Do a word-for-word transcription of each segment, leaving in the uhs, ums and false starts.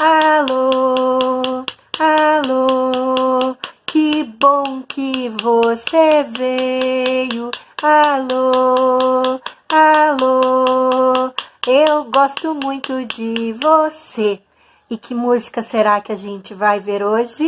Alô, alô, que bom que você veio. Alô, alô, eu gosto muito de você. E que música será que a gente vai ver hoje?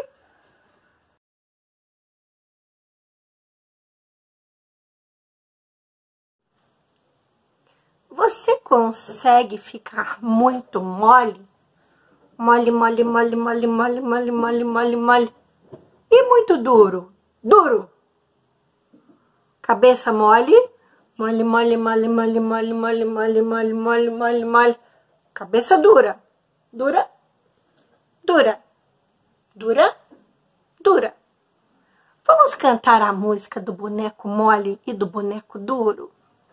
Você consegue ficar muito mole? Mole, mole, mole, mole, mole, mole, mole, mole, mole. E muito duro? Duro. Cabeça mole? Mole, mole, mole, mole, mole, mole, mole, mole, mole, mole, mole. Cabeça dura. Dura. Dura. Dura. Dura. Vamos cantar a música do boneco mole e do boneco duro?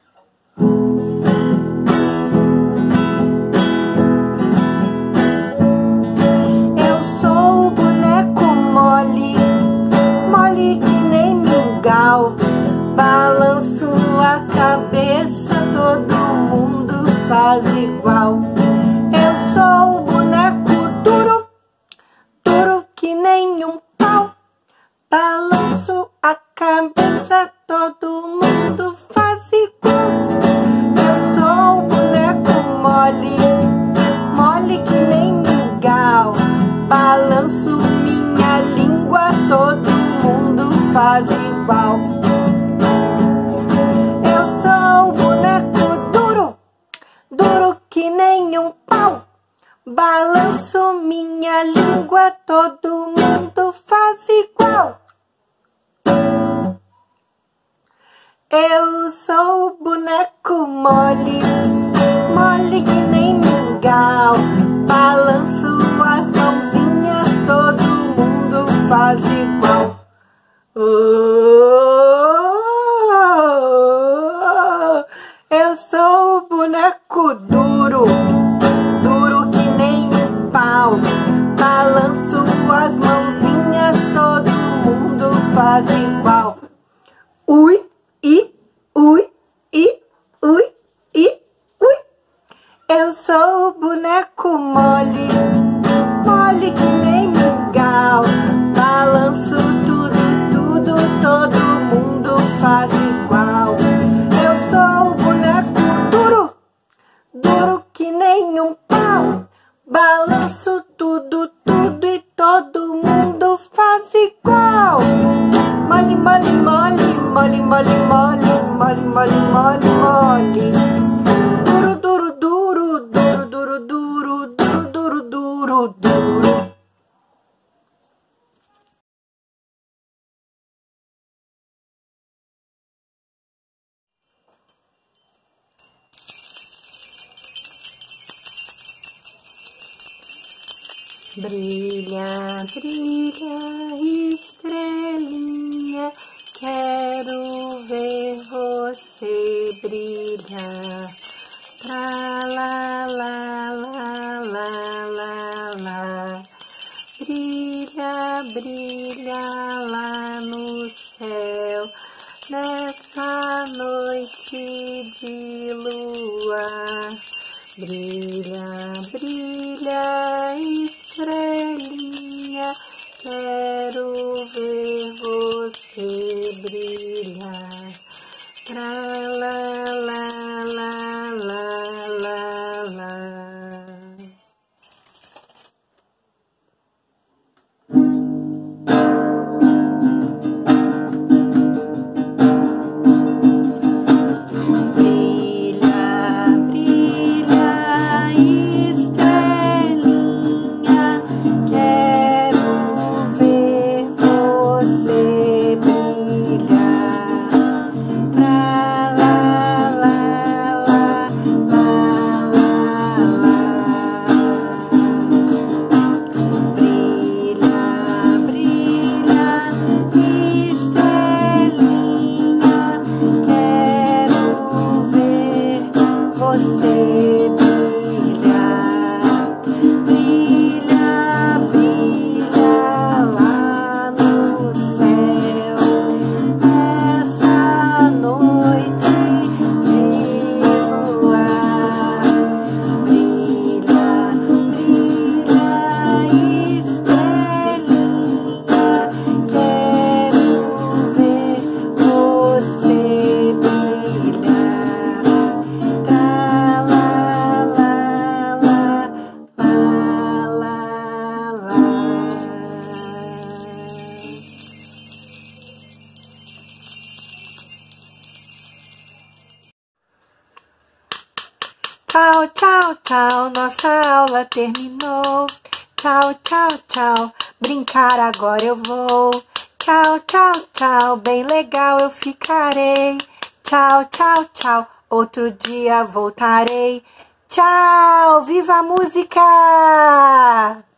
Balanço a cabeça, todo mundo faz igual. Eu sou o boneco duro, duro que nem um pau. Balanço a cabeça, todo mundo faz igual. Eu sou o boneco mole, mole que nem mingau. Balanço minha língua, todo mundo faz igual. Que nem um pau, balanço minha língua, todo mundo faz igual. Eu sou o boneco mole, mole que nem mingau. Balanço as mãozinhas, todo mundo faz igual. Oh, eu sou o boneco duro, duro que nem um pau. Balanço as mãozinhas, todo mundo faz igual. Ui, i, ui, i, ui, i, ui. Eu sou o boneco mole, mole que nem mingau. Balanço tudo, tudo, todo mundo faz igual. Eu sou o boneco duro, duro que nem um pau. Balanço tudo, tudo e todo mundo faz igual. Mole, mole, mole, mole, mole, mole, mole, mole, mole, mole. Duro, duro, duro, duro, duro, duro, duro, duro, duro, duro. Brilha, brilha, estrelinha, quero ver você brilhar. Tra la la la la la la. Brilha, brilha lá no céu, nessa noite de lua. Brilha, brilha, estrelinha, quero ver você brilhar. Tra la la la la la la. Brilha, Tchau, tchau, tchau, nossa aula terminou. Tchau, tchau, tchau, brincar agora eu vou. Tchau, tchau, tchau, bem legal eu ficarei. Tchau, tchau, tchau, outro dia voltarei. Tchau, viva a música!